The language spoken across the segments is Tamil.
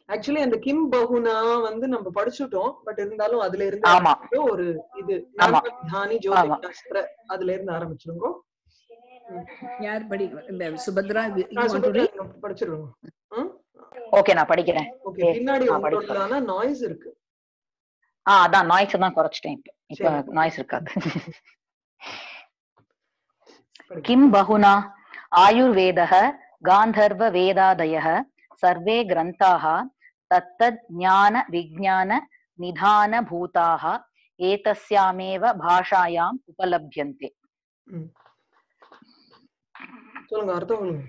ஆக்சுவலி அந்த கிம் பகுனா வந்து நம்ம படிச்சுட்டோம். பட் இருந்தாலும் அதுல இருந்து ஒரு இது ஞானி ஜோதிஷ் சாஸ்திர அதுல இருந்து ஆரம்பிச்சிருங்க. யார் படி சுபத்ரா படிச்சிருங்க. ஓகே நான் படிக்கிறேன். ஓகே பின்னாடி உங்களோட நாய்ஸ் இருக்கு. அதான் நாய்ஸ் தான் குறைச்சிட்டேன். இப்ப நாய்ஸ் இருக்காது. கிம் பகுனா ஆயுர்வேதः गान्धर्व वेदादयः सर्वे ग्रन्थाः तत्तद् ज्ञान विज्ञान निधान भूताः एतस्यामेव भाषायाम् उपलभ्यन्ते. சொல்லுங்க அர்த்தம் சொல்லுங்க.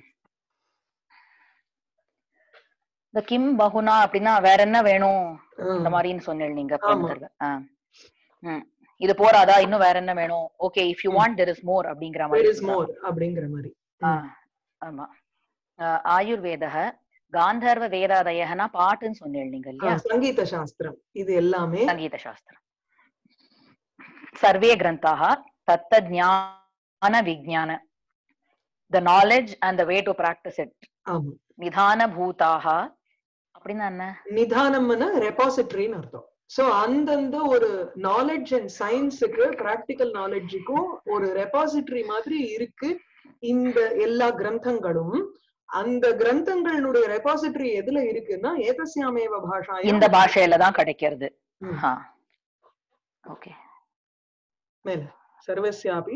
இந்த கிம் பகுனா அப்படின்னா வேற என்ன வேணும் அந்த மாதிரின்னு சொன்னீங்க நீங்க. இது போறாதா இன்னும் வேற என்ன வேணும்? Okay if you want there is more அப்படிங்கிற மாதிரி. ஆமா. ஆயுர்வேதः गान्धर्व वेदादयः பாட்டுன்னு சொன்னீங்க நீங்க இல்லையா? சங்கீத சாஸ்திரம் இது எல்லாமே சங்கீத சாஸ்திரம். सर्वे ग्रन्थाः तत्तद् ज्ञान विज्ञान the knowledge and the way to practice it. ஆமா. நிதான பூதாः அப்படின்னா என்ன? நிதானம்னா ரெபாசிட்டரின்னு அர்த்தம். சோ அந்தந்த ஒரு நாலேஜ் அண்ட் சயின்ஸுக்கு பிராக்டிக்கல் நாலேஜுக்கும் ஒரு ரெபாசிட்டரி மாதிரி இருக்கு இந்த எல்லா கிரந்தங்களும். அந்த கிரந்தங்களுடைய ரெபாசிட்டரி எதுல இருக்குன்னா ஏதஸ்யாமேவ பாஷாயாம் இந்த பாஷையில தான் கிடைக்கிறது. ஓகே மேல சர்வஸ்யாபி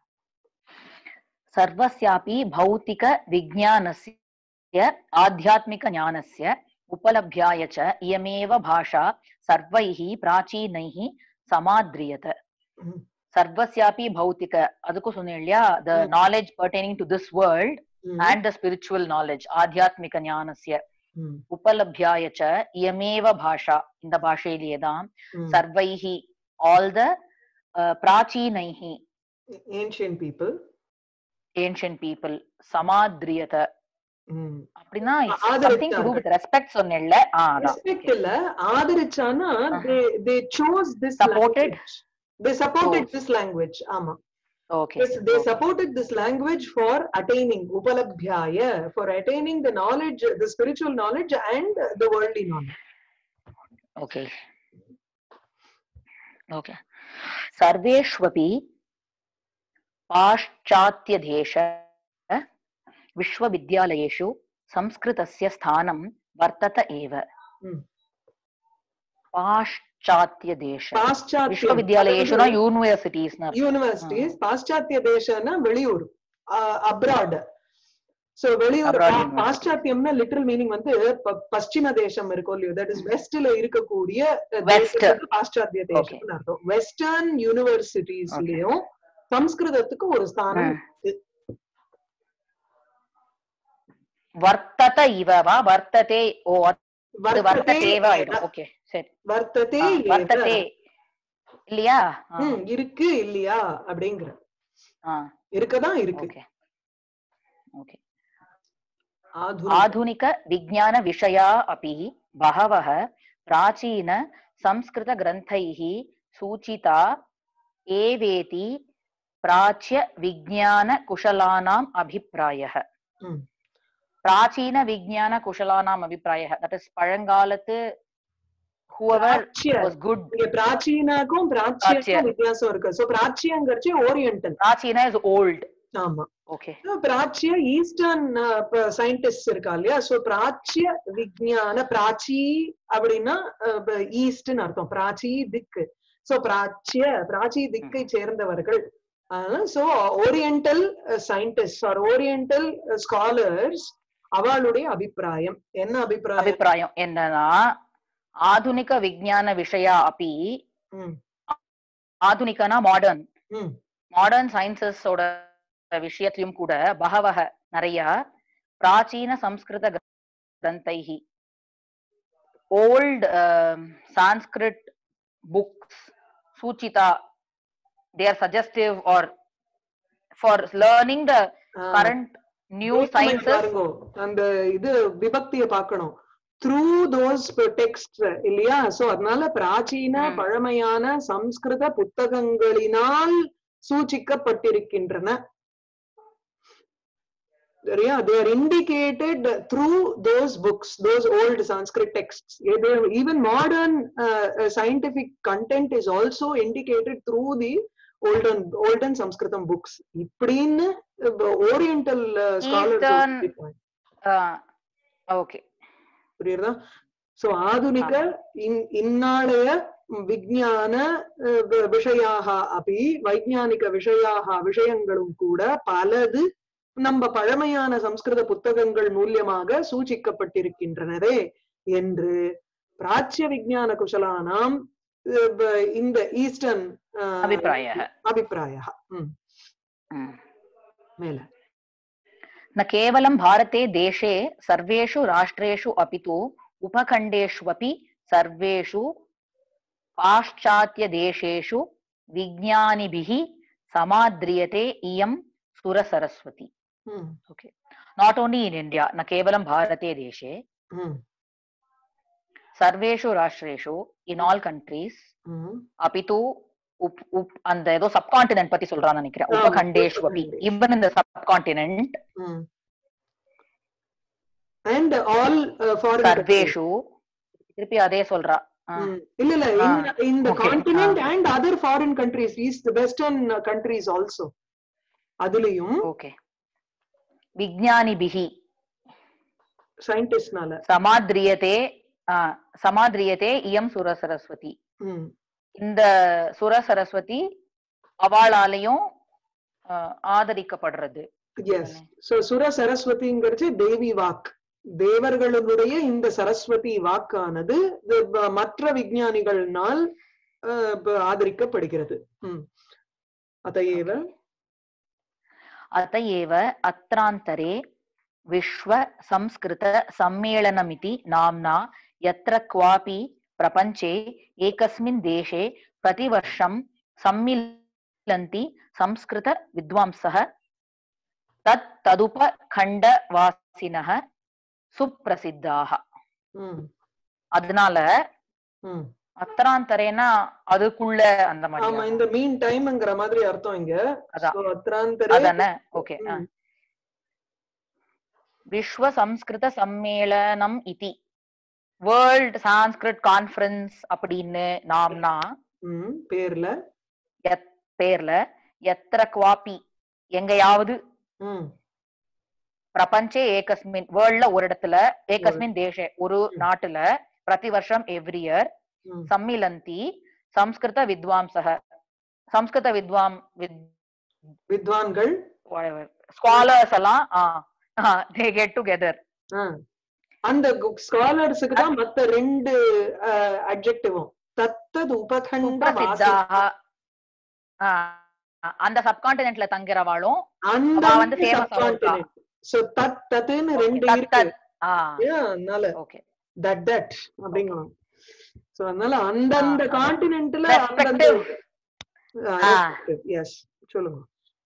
सर्वस्यापि भौतिक विज्ञानस्य आध्यात्मिक ज्ञानस्य उपलभ्याय च इयमेव भाषा सर्वैः प्राचीनैः समाद्रियत. सर्वस्यापि भौतिक ಅದಕ್ಕೂ ಸುನ್ನಿಳ್ಯಾ the knowledge pertaining to this world and the spiritual knowledge आध्यात्मिक ज्ञानस्य उपलभ्याय च इयमेव भाषा இந்த பாஷையிலேயே தான் सर्वैः all the प्राचीनैः ancient people samadriyata அப்படினா something to do with respect சொன்னேல்ல. respect இல்ல ஆதரிச்சானா they chose this supported language. They supported this language. ஆமா. Okay. They supported this language for attaining upalabhyaya, for attaining the knowledge, the spiritual knowledge and the worldly knowledge. Okay. Okay. सर्वेष्वपि पाश्चात्य देश विश्वविद्यालयेषु संस्कृतस्य स्थानं वर्तत एव. पाश्चात्य देश विश्वविद्यालयेषु ना यूनिवर्सिटीज पाश्चात्य देशना வெளியூர் abroad. so வெளியூர் பாश्चात्यம்னா லிட்டரல் மீனிங் வந்து பশ্চিಮ தேசம் இருக்கும் இல்லையா, that is westல இருக்கக்கூடிய தேசத்துக்கு பாশ্চাத்ய தேசம்னு அர்த்தம். வெஸ்டர்ன் யூனிவர்சிட்டிஸ்லயும் சம்ஸ்கிருதத்துக்கு ஒரு ஸ்தானம் இருக்கு. வர்த்தத இவவா வர்த்ததே ஓ வர்த்ததேவா ஓகே சரி வர்த்ததே வர்த்ததே இல்லையா இருக்கு இல்லையா அப்படிங்கற இருக்கதான் இருக்கு. ஓகே ஓகே आधुनिक विज्ञान विषया अपि बहवः प्राचीन संस्कृत ग्रन्थैः सूचिता एवेति प्राच्य विज्ञान कुशलानाम् अभिप्रायः. प्राचीन विज्ञान कुशलानाम् अभिप्रायः, that is பழங்காலத்து whoever was good. பிராச்சீனக்கும் பிராச்சியக்கும் வித்தியாசம் இருக்கு. சோ பிராச்சியங்கிறச்சு ஓரியண்டல், பிராச்சீன is old. ஆமா. ஓகே. பிராச்சிய ஈஸ்டர்ன் சயின்டிஸ்ட் இருக்கா இல்லையா, சோ பிராச்சிய விஞ்ஞான பிராச்சி அப்படின்னா ஈஸ்ட்னு அர்த்தம், பிராச்சி திக்கு. சோ பிராச்சி திக்கை சேர்ந்தவர்கள். So oriental scientist or oriental scholars அவளுடைய அபிப்பிராயம் என்ன? அபிப்பிராயம் என்னன்னா ஆதுனிக விஞ்ஞான விஷயா அப்பி, ஆதுனிகனா மாடர்ன், மாடர்ன் சயின்சஸோட விஷயத்திலும் கூட பகவஹ நிறைய பிராச்சீன சம்ஸ்கிருத கிரந்தைஹி ஓல்ட் சான்ஸ்கிரிட் புக்ஸ் சூச்சிதா, they are suggestive or for learning the current new sciences. அந்த இது விபக்தியை பார்க்கணும் through those texts இல்லையா. சோ அதனால பிராச்சீன பழமையான சம்ஸ்கிருத புத்தகங்களினால் சூச்சிக்கப்பட்டிருக்கின்றன. Yeah, they are indicated through those books, those old Sanskrit texts. Even modern scientific content is also indicated through the olden Sanskritam books. இப்படின்னு oriental scholars ஓகே புரியுதா? சோ ஆதுனிக இந்நாளைய விஞ்ஞான விஷயாக அப்படி வைஜானிக விஷயாக விஷயங்களும் கூட பலது நம்ம பழமையான சம்ஸ்கிருத புத்தகங்கள் மூலியமாக சூச்சிக்கப்பட்டிருக்கின்றனரே என்று பிராச்சிய விஞ்ஞான குஷலானாம் இந்த ஈஸ்டர்ன் அபிப்பிராய மேல न केवलं भारते देशे सर्वेषु राष्ट्रेषु अपि तु उपखण्डेष्वपि सर्वेषु पाश्चात्यदेशेषु विज्ञानिभिः समाद्रियते इयं सुरसरस्वती. Okay. Not only in India, न केवलं भारते देशे, सर्वेषु राष्ट्रेषु, in all countries, अपि तु அந்த ஏதோ சப்கான்டினென்ட் பத்தி சொல்றான்னு நினைக்கிறேன். உபகண்டேஷ்வபி, even in the subcontinent, and all foreign சர்வேஷு திருப்பி அதே சொல்றா. இல்ல in the continent and other foreign countries, east western countries also. அதுலயும் ஓகே விஞ்ஞானிபிஹி சயின்டிஸ்ட்னால சமாத்ரியதே இயம் சுரசரஸ்வதி. இந்த சுரசரஸ்வதி அவளாலையும் ஆதரிக்கப்படுறது. எஸ். சோ சுரசரஸ்வதிங்கிறது தேவி வாக். தேவர்களுடைய இந்த சரஸ்வதி வாக்கானது மற்ற விஞ்ஞானிகளால் ஆதரிக்கப்படுகிறது. अतएव अत्रान्तरे विश्व संस्कृत सम्मेलनमिति नाम्ना यत्र क्वापि प्रपञ्चे एकस्मिन् देशे प्रतिवर्षं सम्मिलन्ति संस्कृत विद्वांसः तदुपखण्डवासिनः सुप्रसिद्धाः. அதனால அத்ராந்தரேனா அதுக்குள்ள அந்த மாதிரி. ஆமா, இந்த மீன் டைம்ங்கற மாதிரி அர்த்தம் இங்க. சோ அத்ராந்தரே அதானே. ஓகே. விஸ்வ சம்ஸ்கிருத சம்மேளனம் இதி வேர்ல்ட் சான்ஸ்கிரிட் கான்ஃபரன்ஸ் அப்படின்னு நாம்னா பேர்ல எத்திர குவாபி எங்கயாவது பிரபஞ்சே ஏகஸ்மின் வேர்ல்ட்ல ஒரு இடத்துல ஏகஸ்மின் தேசே ஒரு நாட்டுல பிரதி வருஷம் எவ்ரி இயர் சம்மிலந்தி சம்ஸ்கிருத வித்வாம்சக சம்ஸ்கிருத வித்வான்கள் ஸ்காலர்ஸ் எல்லாம் they get together. அந்த ஸ்காலர்ஸ்க்கு தான் மத்த ரெண்டு அட்ஜெக்டிவும் தத்தது உபகண்ட வாசினஹ. அந்த சப்கான்டினென்ட்ல தங்கறவாளும் அந்த வந்து ஃபேமஸ் ஆவா. சோ தத்ததுன்னு ரெண்டு இருக்கு. அதனால ஓகே தட் அப்படிங்கலாம். சோ அதனால அந்த கான்டினென்ட்ல அந்த எஸ் சொல்லுங்க.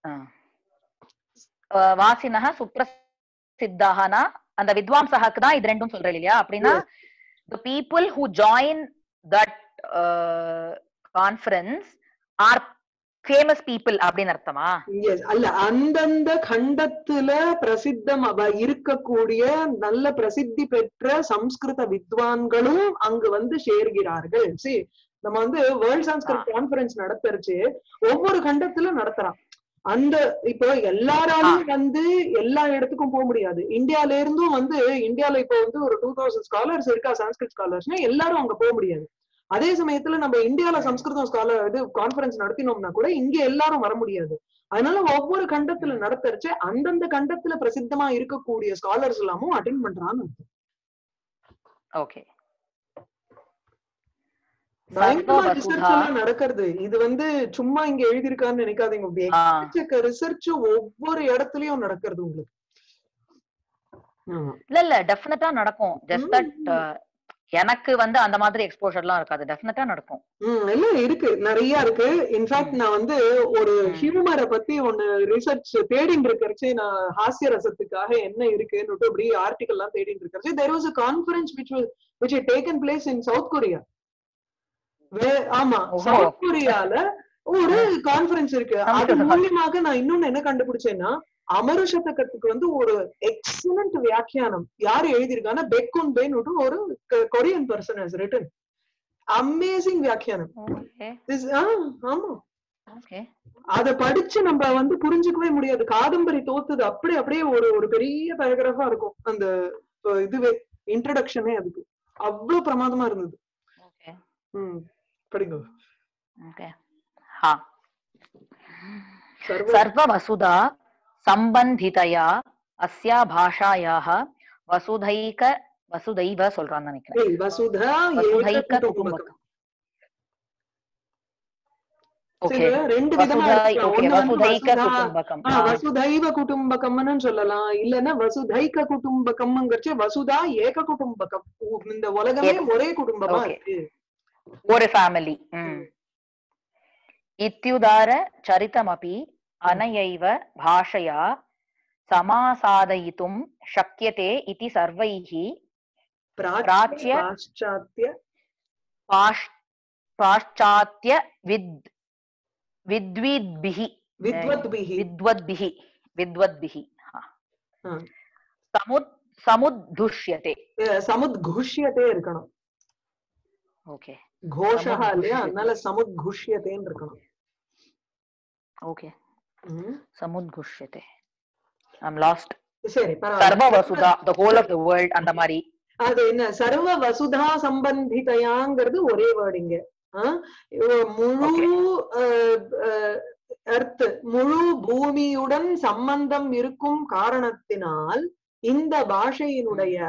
வாசினஹ சுப்ரசித்தாஹனா அந்த வித்வாம்சஹக்கு தான் இது ரெண்டும் சொல்றேன் இல்லையா? அப்படின்னா the people who join that conference are famous people அப்படின்னு அர்த்தமா? எஸ். அல்ல, அந்தந்த கண்டத்துல பிரசித்தம் இருக்கக்கூடிய நல்ல பிரசித்தி பெற்ற சம்ஸ்கிருத வித்வான்களும் அங்கு வந்து சேர்கிறார்கள். சரி, நம்ம வந்து வேர்ல்ட் சான்ஸ்கிரிட் கான்ஃபரன்ஸ் நடத்துறச்சு ஒவ்வொரு கண்டத்துல நடத்துறான். அந்த இப்போ எல்லாராலும் வந்து எல்லா இடத்துக்கும் போக முடியாது. இந்தியால இருந்தும் வந்து இந்தியால இப்போ வந்து ஒரு 2000 ஸ்காலர்ஸ் இருக்கா சான்ஸ்கிரிட் ஸ்காலர்ஸ்னா எல்லாரும் அங்க போக முடியாது. அதே சமயத்துல நம்ம இந்தியால சம்ஸ்கிருதம் ஸ்காலர் இது கான்ஃபரன்ஸ் நடத்தினோம்னா கூட இங்க எல்லாரும் வர முடியாது. அதனால ஒவ்வொரு கண்டத்துல நடத்துறச்சு அந்தந்த கண்டத்துல பிரசித்தமா இருக்கக்கூடிய ஸ்காலர்ஸ் எல்லாமும் அட்டெண்ட் பண்றான்னு அர்த்தம். ஓகே. நடக்கிறது இது வந்து சும்மா இங்க எழுதிருக்கான்னு நினைக்காதீங்க. ரிசர்ச் ஒவ்வொரு இடத்துலயும் நடக்கிறது உங்களுக்கு. இல்ல டெஃபினட்டா நடக்கும். ஜஸ்ட் தட் எனக்கு வந்து அந்த மாதிரி எக்ஸ்போஷர்லாம் இருக்காது. டெஃபினட்டா நடக்கும். இல்ல இருக்கு, நிறைய இருக்கு. இன்ஃபேக்ட் நான் வந்து ஒரு ஹியூமரை பத்தி ஒன்னு ரிசர்ச் தேடிட்டு இருக்கிறச்சு, நான் ஹாஸ்ய ரசத்துக்காக என்ன இருக்குன்னு அப்படி ஆர்டிகல் எல்லாம் தேடிட்டு இருக்கிறச்சு. there was a conference which had taken place in South Korea. ஆமா, சவுத் கொரியால ஒரு கான்ஃபரன்ஸ் இருக்கு. அது மூலியமாக நான் இன்னொன்னு என்ன கண்டுபிடிச்சேன்னா, அமரு சதகத்துக்கு வந்து ஒரு எக்ஸலண்ட் வியாக்கியானம் யாரு எழுதியிருக்காங்கன்னா பெக்குன் பென் ஒரு Korean person has written amazing வியாக்கியானம். ஆமா அத படிச்சு நம்ம வந்து புரிஞ்சுக்கவே முடியாது. காதம்பரி தோத்துது அப்படியே ஒரு பெரிய பேராகிராஃபா இருக்கும் அந்த இதுவே இன்ட்ரோடக்ஷனே. அதுக்கு அவ்வளவு பிரமாதமா இருந்தது. படிங்க. சர்வ வசுதா சம்பந்திதயா அஸ்யா பாஷாயாஹ வசுதைவ சொல்றான்னு நினைக்கிறேன். வசுதைக குடும்பகம். ரெண்டு விதமா வசுதைவ குடும்பகம்னு சொல்லலாம், இல்லன்னா வசுதைக குடும்பகம்ங்கிறச்சு வசுதா ஏக குடும்பகம். இந்த உலகமே ஒரே குடும்பமா இருக்கு, ஒரு ஃபேமிலி. இத்யுதார சரிதமபி அனயைவ பாஷயா சமாசாதயிதும் சக்யதே இதி சர்வைஹி பிராச்ய பாஷ்சாத்ய வித்வத்பிஹி சமுத்குஷ்யதே. சமுத்குஷ்யதே இருக்கணும். ஓகே, கோஷஹ இல்லையா, அதனால சமுத்குஷ்யதேன்னு இருக்கணும். ஓகே, சமுத்குஷ்யதே. I'm lost. சரி, சர்வ Vasudha the whole of the world அந்த மாதிரி. அது என்ன சர்வ வசுதா சம்பந்திதயாங்கிறது ஒரே வேர்டிங்க. முழு எர்த் முழு பூமியுடன் சம்பந்தம் இருக்கும் காரணத்தினால் இந்த பாஷையினுடைய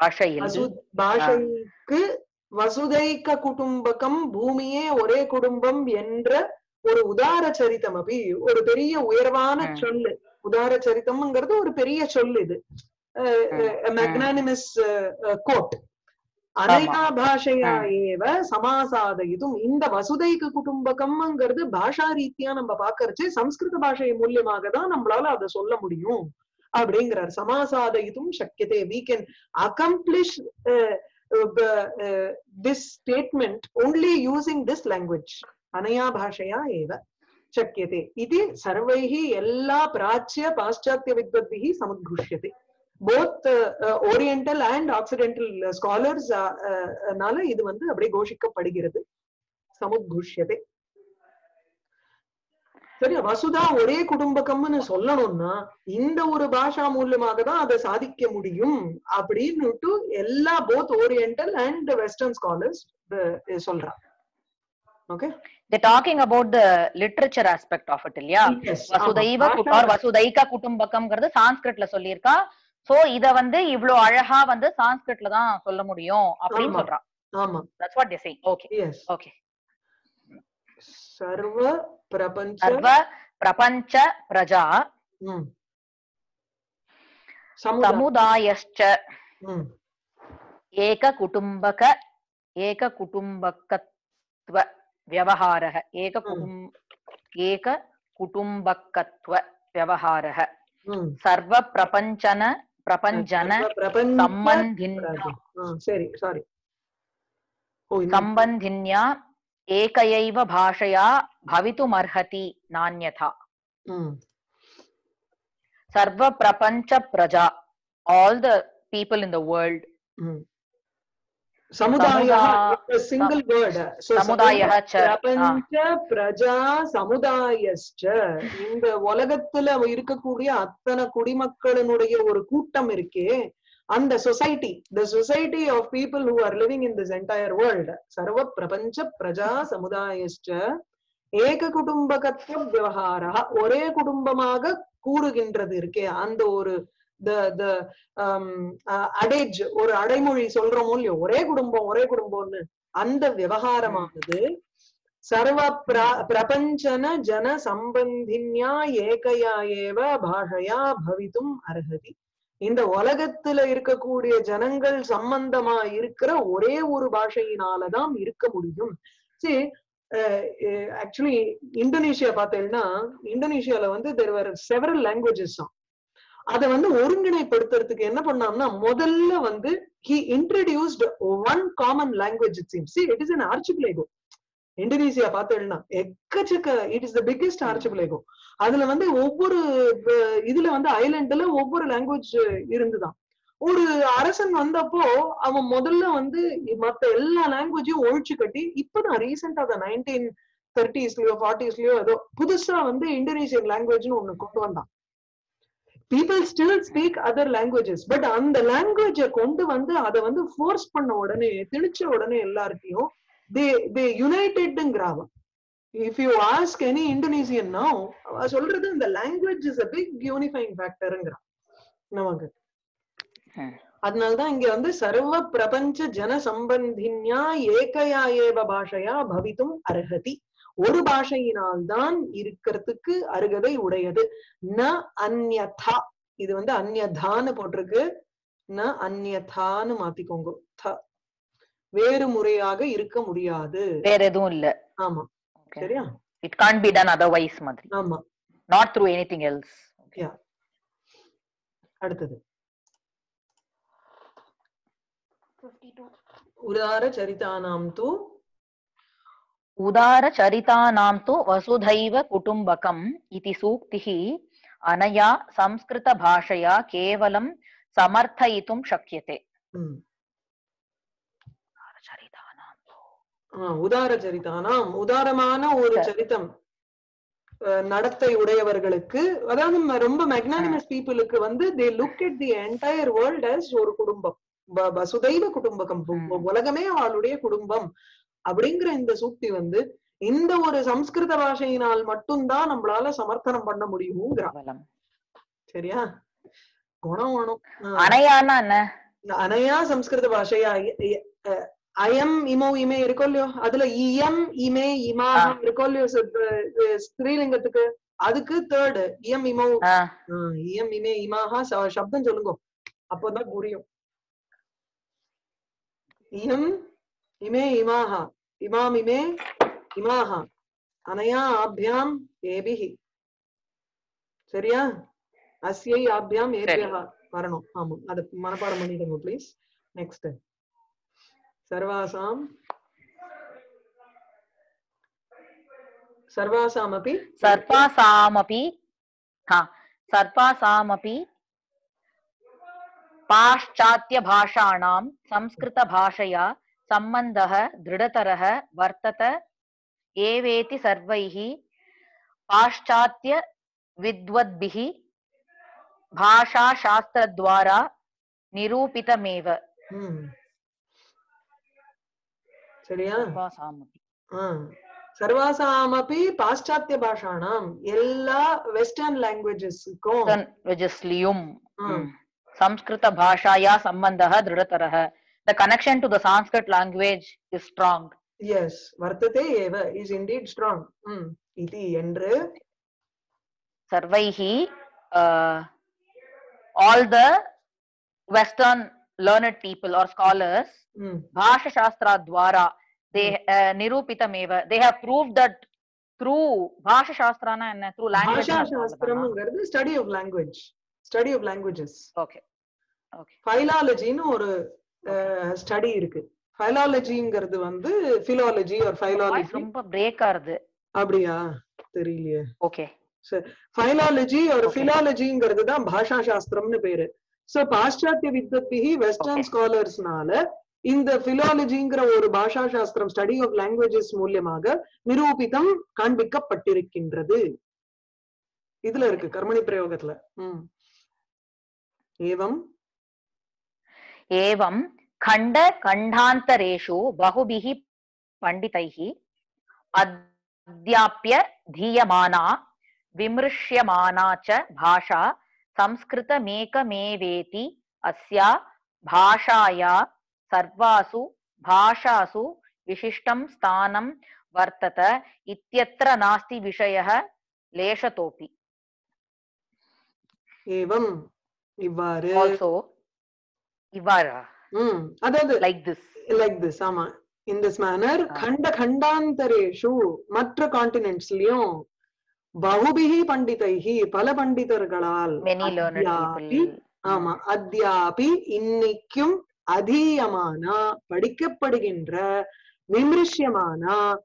பாஷைக்கு வசுதைக குடும்பகம் பூமியே ஒரே குடும்பம் என்ற ஒரு உதார சரிதம் அப்படி ஒரு பெரிய உயர்வான சொல்லு. உதார சரிதம்ங்கிறது ஒரு பெரிய சொல்லு. இது மேக்னானிமஸ் கோட். அனையா பாஷையா ஏவ சமாசாதயிதும். இந்த வசுதைக குடும்பகம்ங்கிறது பாஷா ரீதியா நம்ம பாக்கறச்சு சம்ஸ்கிருத பாஷை மூலியமாக தான் நம்மளால அதை சொல்ல முடியும் அப்படிங்கிறார். சமாசாதயிதும் சக்கியதே. we can accomplish this statement only using this language. அனயா பாஷையா ஏவ சக்கியதே இது சர்வைஹி எல்லா பிராச்சிய பாশ্চাத்ய வித்வத்பிஹி சமுத்குஷ்யதே. both oriental and occidental scholars னால இது வந்து அப்படியே கோஷிக்கப்படுகிறது. சமுத்குஷ்யதே. சரி, வசுதா ஒரே குடும்பகம்னு சொல்லணும்னா இந்த ஒரு பாஷா மூலமாக தான் அதை சாதிக்க முடியும் அப்படின்னுட்டு எல்லா both oriental and western scholars சொல்றாங்க. Okay, they talking about the literature aspect of it இல்லையா? வசுதைவ or வசுதைக குடும்பகம்ங்கிறது சான்ஸ்கிரிட்ல சொல்லியிருக்கா. சோ இத வந்து இவ்ளோ அழகா வந்து சான்ஸ்கிரிட்ல தான் சொல்ல முடியும் அப்படின்னு சொல்றா. ஆமா, that's what they say. Okay, yes, okay. சர்வ பிரபஞ்ச பிரஜா சமுதாயஸ்ச ஏக குடும்பகத்வ व्यवहारः एक कुटुम्बकत्व व्यवहारः सर्व प्रपंचन संबंधिन्या एकैव भाषया भवितुमर्हति नान्यथा. सर्व प्रपंच प्रजा, all the people in the world. சமுதாய சிங்கிள் வேர்ட். சமுதாய பிரபஞ்ச பிரஜா சமுதாயஸ்ச. இந்த உலகத்துல இருக்கக்கூடிய அத்தனை குடிமக்களினுடைய ஒரு கூட்டம் இருக்கே, அந்த society, the society of people who are living in this entire world. சர்வ பிரபஞ்ச பிரஜா சமுதாயஸ்ச ஏக குடும்பகத்வ விவகாரா. ஒரே குடும்பமாக கூறுகின்றது இருக்கே, அந்த ஒரு அடேஜ், ஒரு அடைமொழி சொல்றோமோ இல்லையோ, ஒரே குடும்பம்னு அந்த விவகாரமானது சர்வ பிரபஞ்சன ஜன சம்பந்தின்யா ஏகையா ஏவ பாஷையா பவித்தும் அர்ஹதி. இந்த உலகத்துல இருக்கக்கூடிய ஜனங்கள் சம்பந்தமா இருக்கிற ஒரே ஒரு பாஷையினாலதான் இருக்க முடியும். சரி, ஆக்சுவலி இந்தோனேஷியா பார்த்தேன்னா, இந்தோனேஷியால வந்து there were several languages. அதை வந்து ஒருங்கிணைப்படுத்துறதுக்கு என்ன பண்ணாம்னா, முதல்ல வந்து he introduced one common language. It seems, see, it is an archipelago. Indonesia பார்த்தேன்னா எக்கச்சக்க it is the biggest archipelago. அதுல வந்து ஒவ்வொரு இதுல வந்து ஐலாண்டுல ஒவ்வொரு லாங்குவேஜ் இருந்துதான். ஒரு அரசன் வந்தப்போ அவன் முதல்ல வந்து மத்த எல்லா லாங்குவேஜையும் ஒழிச்சு கட்டி இப்பதான் ரீசெண்டா தான் 1930s-லயோ 40s-லயோ ஏதோ புதுசா வந்து இந்தோனேசியன் லாங்குவேஜ்னு ஒண்ணு கொண்டு வந்தான். people still speak other languages, but அந்த லாங்குவேஜ கொண்டு வந்து அதை வந்து ஃபோர்ஸ் பண்ண உடனே திணிச்ச உடனே எல்லார்ட்டையும் they unitedங்கறாவ. if you ask any Indonesian now, சொல்றது இந்த language is a big unifying factorங்கறா நமக்கு. அதனாலதான் இங்க வந்து சர்வ பிரபஞ்ச ஜன சம்பந்தின்யா ஏகயா ஏவ பாஷையா பவித்தும் அர்ஹதி, ஒரு பாஷையினால்தான் இருக்கிறதுக்கு அருகதை உடையது. ந அந்யதா, இது வந்து அந்யதான்னு போட்டிருக்கு, ந அந்யதான்னு மாத்திக்கோங்க, வேறு முறையாக இருக்க முடியாது, வேற எதுவும் இல்ல. ஆமா சரியா, it can't be done otherwise மாதிரி. ஆமா, not through anything else. yeah. அடுத்தது 52 உதார சரிதானாம் தூ उदार चरितानां तु वसुधैव कुटुम्बकम् इति सूक्तिः अनया संस्कृत भाषया केवलं समर्थयितुं शक्यते. உதார சரிதானாம், உதாரமான ஒரு சரிதம் நடத்தை உடையவர்களுக்கு, அதாவது ரொம்ப மேக்னானிமஸ் பீப்புளுக்கு வந்து they look at the entire world as ஒரு குடும்பம், வசுதைவ குடும்பகம், உலகமே அவளுடைய குடும்பம் அப்படிங்கிற இந்த சூக்தி வந்து இந்த ஒரு சம்ஸ்கிருத பாஷையினால் மட்டும்தான் நம்மளால சமர்த்தனம் பண்ண முடியுங்கிறாங்க. சரியா, குணம் வேணும். அனையா சம்ஸ்கிருத பாஷையா அயம் இமோ இமே இருக்கோ இல்லையோ, அதுல இயம் இமே இமாக இருக்கோ இல்லையோ ஸ்திரீலிங்கத்துக்கு, அதுக்கு தேர்டு இயம் இமோ, இயம் இமே இமாக சப்தம் சொல்லுங்க அப்போதான் புரியும். இயம் இமே இமாஹா, இமாம் இமே இமாஹா, அனயா ஆப்யாம் ஏபிஹி. சரியா, அஸ்யை ஆப்யாம் ஏபிஹா வரணும். ஆமா, அத மனப்பாடம் பண்ணிடுங்க ப்ளீஸ். நெக்ஸ்ட் சர்வாசாம் சர்வாசாமபி சர்வாசாமபி சர்வாசாமபி பாஷ்சாத்ய பாஷாணாம் சம்ஸ்கிருத பாஷயா சம்பந்தः दृढतरः वर्तत एवेति सर्वैः पाश्चात्य विद्वद्भिः भाषाशास्त्रद्वारा निरूपितमेव. சரியா, சர்வாசாமபி பாশ্চাத்ய பாஷாணாம், எல்லா வெஸ்டர்ன் லாங்குவேஜஸ்க்கும் संस्कृत भाषाया संबंधः दृढतरः. The connection to the Sanskrit language is strong. Yes, vartate eva is indeed strong. Iti என்று sarvaihi, all the Western learned people or scholars, bhasha shastra dwara, they nirupitam eva, they have proved that through bhasha shastra na enna, through language. Bhasha shastram engiradhu study of language, study of languages. Okay, okay. Philology nu ஒரு ஸ்டடி இருக்கு. ஃபைலாலஜிங்கிறது வந்து பிலாலஜி ஆர் ஃபைலாலஜி. ரொம்ப பிரேக் ஆகுது. அப்படியா, தெரியலையே. ஓகே, சரி, ஃபைலாலஜி ஆர் பிலாலஜிங்கிறது தான் பாஷா சாஸ்திரம்னு பேரு. சோ பாশ্চাத்ய வித்வத்பிஹி, வெஸ்டர்ன் ஸ்காலர்ஸ்னால இந்த பிலாலஜிங்கிற ஒரு பாஷா சாஸ்திரம் ஸ்டடி ஆஃப் லாங்குவேஜஸ் மூலமாக நிரூபிதம் காண்பிக்கப்பட்டிருக்கின்றது. இதுல இருக்கு கர்மணி பிரயோகத்துல. ஏவம் एवं खंड खंडांतरेषु बहुभिः पंडितैः अध्याप्य धीयमाना विमृश्यमाना च भाषा संस्कृतमेकमेवेति अस्या भाषाया सर्वासु भाषासु विशिष्टं स्थानं वर्तत इत्यत्र नास्ति विषयः लेशतोपि. एवं इव्वारे also ivara adadu like this ama in this manner khanda khandantareshu matra continents liyum bahubihi panditaihi pala panditargalal many learned people ama adyapi innikkum adhiyamana padikkapaduginra vimrishyamana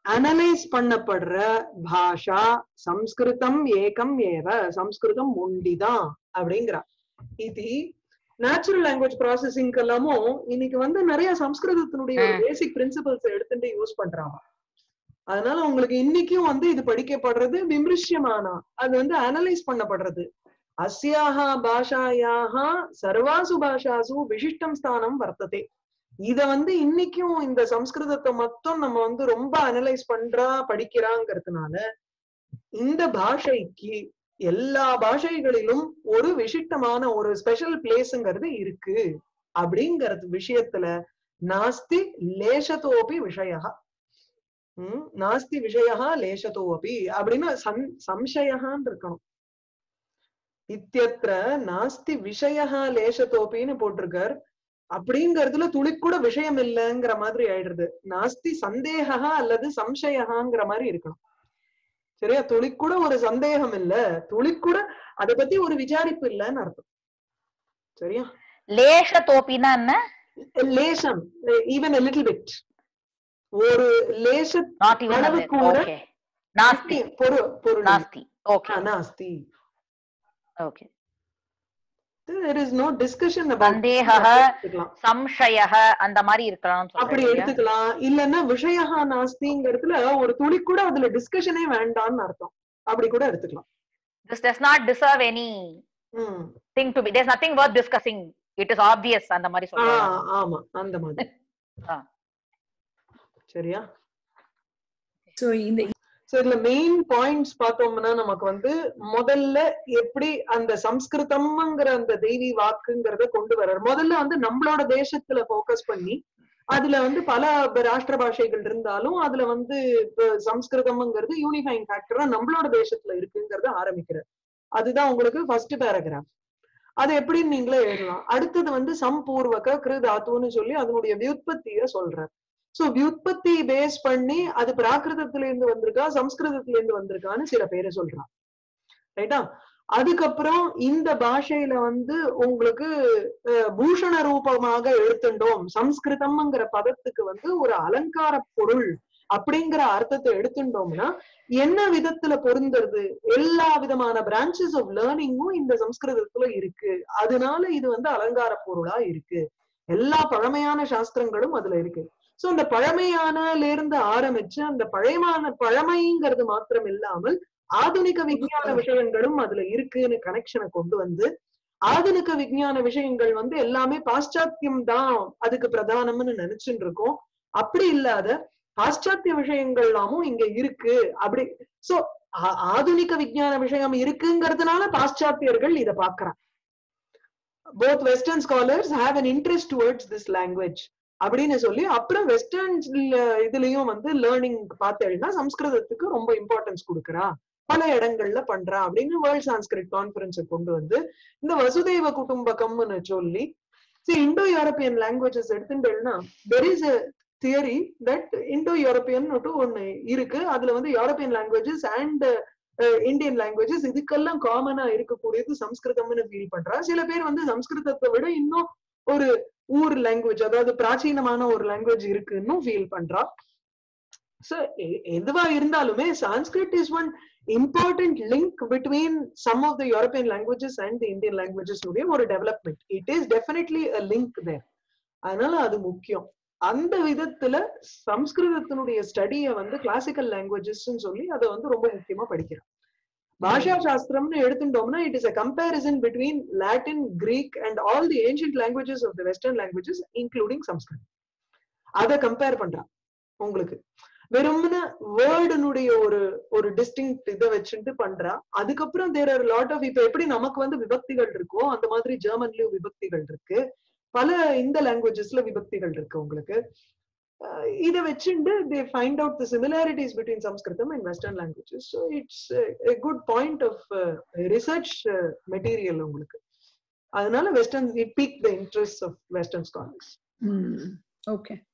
analyse பண்ணப்படுற பாஷா சம்ஸ்கிருதம் ஏகம் ஏவ, சம்ஸ்கிருதம் ஒண்டிதான் அப்படிங்கிறா. இது நேச்சுரல் லாங்குவேஜ் ப்ராசஸிங் எல்லாமும் இன்னைக்கு வந்து நிறைய சம்ஸ்கிருதத்தினுடைய பேசிக் பிரின்சிபல்ஸ் எடுத்துட்டு யூஸ் பண்றாங்க. அதனால உங்களுக்கு இன்னைக்கும் வந்து இது படிக்கப்படுறது விமர்சியமானா, அது வந்து அனலைஸ் பண்ணப்படுறது. அஸ்யாஹ பாஷாயாஹ சர்வாசு பாஷாசு விசிஷ்டம் ஸ்தானம் வர்த்ததே. இத வந்து இன்னைக்கும் இந்த சம்ஸ்கிருதத்தை மட்டும் நம்ம வந்து ரொம்ப அனலைஸ் பண்றா படிக்கிறாங்கிறதுனால இந்த பாஷைக்கு எல்லா பாஷைகளிலும் ஒரு விசிஷ்டமான ஒரு ஸ்பெஷல் பிளேஸ்ங்கிறது இருக்கு அப்படிங்கறது விஷயத்துல நாஸ்தி லேசத்தோபி விஷயா. நாஸ்தி விஷயா லேசத்தோ அப்படி அப்படின்னு சம்சயான்னு இருக்கணும். இத்தியத்ர நாஸ்தி விஷயா லேசத்தோப்பின்னு போட்டிருக்கார். அப்படிங்கறதுல துளி கூட விஷயம் இல்லைங்கிற மாதிரி ஆயிடுறது. நாஸ்தி சந்தேகா அல்லது சம்சயகாங்கிற மாதிரி இருக்கணும். சரியா? துளி கூட ஒரு சந்தேகம் இல்ல, துளி கூட அதை பத்தி ஒரு விசாரிப்பு இல்லைன்னு அர்த்தம். சரியா? லேசத்தோப்பினா என்ன? லேசம், ஈவன் a little bit, ஒரு லேச அளவு கூட. நாஸ்தி பொருள் நாஸ்தி. ஓகே, நாஸ்தி. Okay. There is no discussion about சந்தேகः சம்சயः அந்த மாதிரி இருக்கலாம் அப்படி எடுத்துக்கலாம். இல்லன்னா விஷயஹா நாஸ்திங்கிறதுல ஒரு துளி கூட அதுல டிஸ்கஷனே வேண்டாம்னு அர்த்தம். அப்படி கூட எடுத்துக்கலாம். This does not deserve any thing to be, there's nothing worth discussing, it is obvious அந்த மாதிரி சொல்லலாம். ஆமா, அந்த மாதிரி. சரியா? சோ இதுல மெயின் பாயிண்ட்ஸ் பார்த்தோம்னா நமக்கு வந்து முதல்ல எப்படி அந்த சம்ஸ்கிருதம்ங்கிற அந்த தெய்வீ வாக்குங்கிறத கொண்டு வர்றாரு. முதல்ல வந்து நம்மளோட தேசத்துல போக்கஸ் பண்ணி அதுல வந்து பல ராஷ்டிர பாஷைகள் இருந்தாலும் அதுல வந்து சம்ஸ்கிருதம்ங்கிறது யூனிஃபைங் ஃபேக்டரா நம்மளோட தேசத்துல இருக்குங்கிறத ஆரம்பிக்கிறார். அதுதான் உங்களுக்கு ஃபர்ஸ்ட் பேராகிராஃப். அது எப்படின்னு நீங்களே எழுதலாம். அடுத்தது வந்து சம்பூர்வக கிருதாத்துன்னு சொல்லி அதனுடைய வியுற்பத்திய சொல்றார். சோ வியுற்பத்தி பேஸ் பண்ணி அது பிராகிருதத்துல இருந்து வந்திருக்கா சம்ஸ்கிருதத்துல இருந்து வந்திருக்கான்னு சில பேரை சொல்றான். ரைட்டா? அதுக்கப்புறம் இந்த பாஷையில வந்து உங்களுக்கு பூஷண ரூபமாக எடுத்துட்டோம், சம்ஸ்கிருதம்ங்கிற பதத்துக்கு வந்து ஒரு அலங்கார பொருள் அப்படிங்கிற அர்த்தத்தை எடுத்துட்டோம்னா என்ன விதத்துல பொருந்துறது? எல்லா விதமான பிரான்ச்சஸ் ஆஃப் லேர்னிங்கும் இந்த சம்ஸ்கிருதத்துல இருக்கு. அதனால இது வந்து அலங்கார பொருளா இருக்கு. எல்லா பழமையான சாஸ்திரங்களும் அதுல இருக்கு. சோ அந்த பழமையானல இருந்து ஆரம்பிச்சு அந்த பழமைங்கிறது மாத்திரம் இல்லாமல் ஆதுனிக விஞ்ஞான விஷயங்களும் அதுல இருக்குன்னு கனெக்ஷனை கொண்டு வந்து ஆதுனிக விஞ்ஞான விஷயங்கள் வந்து எல்லாமே பாশ্চাத்தியம் தான் அதுக்கு பிரதானம்னு நினைச்சுட்டு இருக்கோம். அப்படி இல்லாத பாশ্চাத்திய விஷயங்கள் எல்லாமும் இங்க இருக்கு. அப்படி சோ ஆதுனிக விஞ்ஞான விஷயம் இருக்குங்கிறதுனால பாশ্চাத்தியர்கள் இத பாக்குறாங்க. both western scholars have an interest towards this language அப்படின்னு சொல்லி அப்புறம் வெஸ்டர்ன் இதுலயும் வந்து லேர்னிங் பார்த்தேன்னா சம்ஸ்கிருதத்துக்கு ரொம்ப இம்பார்ட்டன்ஸ் கொடுக்குறா, பல இடங்கள்ல பண்றா அப்படின்னு வேர்ல்ட் சான்ஸ்கிரிட் கான்பரன்ஸை கொண்டு வந்து இந்த வசுதேவ குடும்பகம்னு சொல்லி இண்டோ யூரோப்பியன் லாங்குவேஜஸ் எடுத்துட்டேன்னா there is a theory that Indo European ஒண்ணு இருக்கு. அதுல வந்து European languages and Indian languages இதுக்கெல்லாம் காமனா இருக்கக்கூடியது சம்ஸ்கிருதம்னு ஃபீல் பண்றா. சில பேர் வந்து சம்ஸ்கிருதத்தை விட இன்னும் ஒரு ஊர் லாங்குவேஜ், அதாவது பிராச்சீனமான ஒரு லாங்குவேஜ் இருக்குன்னு ஃபீல் பண்றா. சோ எதுவா இருந்தாலுமே Sanskrit is one important link between some of the European languages and the Indian languages உடைய ஒரு development. It is definitely a link there. அதனால அது முக்கியம். அந்த விதத்துல சம்ஸ்கிருதத்தினுடைய ஸ்டடியை வந்து கிளாசிக்கல் லாங்குவேஜஸ் சொல்லி அதை வந்து ரொம்ப முக்கியமா படிக்கிறோம். பாஷா சாஸ்திரம்னு எடுத்துட்டோம்னா it is a comparison between Latin, Greek and all the ancient languages of the western languages including Sanskrit. அத கம்பேர் பண்றா. உங்களுக்கு வெறும்னா வேர்டுனுடைய ஒரு டிஸ்டிங்க்ட் இதை வச்சுட்டு பண்றா. அதுக்கப்புறம் தேர் ஆர் லாட் ஆஃப், இப்ப எப்படி நமக்கு வந்து விபக்திகள் இருக்கோ அந்த மாதிரி ஜெர்மன்லயும் விபக்திகள் இருக்கு, பல இந்த லாங்குவேஜஸ்ல விபக்திகள் இருக்கு உங்களுக்கு. இதை வச்சுட்டு they find out the similarities between Sanskritam and Western languages. So it's a good point of research material உங்களுக்கு. அதனால Western, it piqued the interest of Western scholars. Okay.